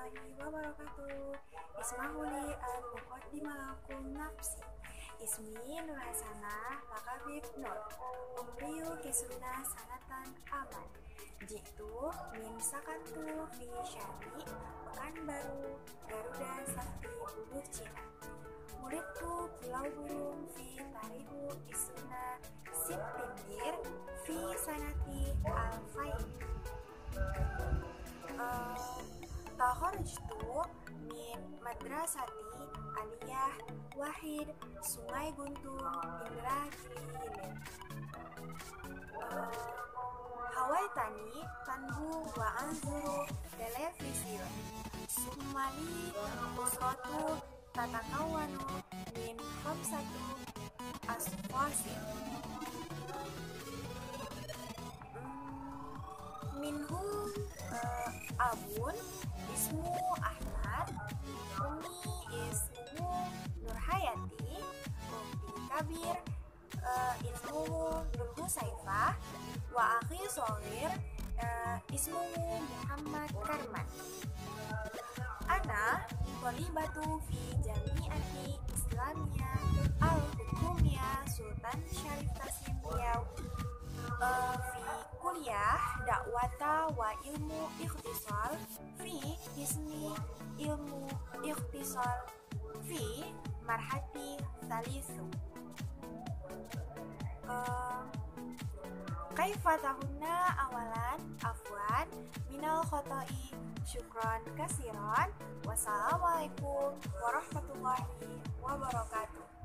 warahmatullahi wabarakatuh. Ismahuli al-muqaddimalakum nafsi. Ismi Nur Hasanah Lakabib Nur. Umriyu kisuna sanatan aman. Jitu min sakantu fi syari Pekanbaru Garuda Sakti Bubur Cina. Muridku Pulau Burung fi tarihu isuna Siptindir fi sanati al-fain. Takharajtu min madrasati aliyah Wahid Sungai Guntung Indra Gili. Hawaitani tanbu wa anzuru televisi Sumali usratu tatakawanu min khamsatu asfasin minhum abun ismu Ahmad, umi ismu Nurhayati, ukti kabir ismuhu Nur Husaifah, wa akhi shogir ismuhu Muhammad Karman. Ana thalibatu fi jami'ati Islamiyah al-Hukumiyah Sultan Syarif Qasim Riau fi kuliah dakwata wa ilmu ikhtisal fi ismi ilmu ikhtisal fi marhati thalithu. Kaifa tahunna awalan afwan minal khoto'i syukron kasiron. Wassalamualaikum warahmatullahi wabarakatuh.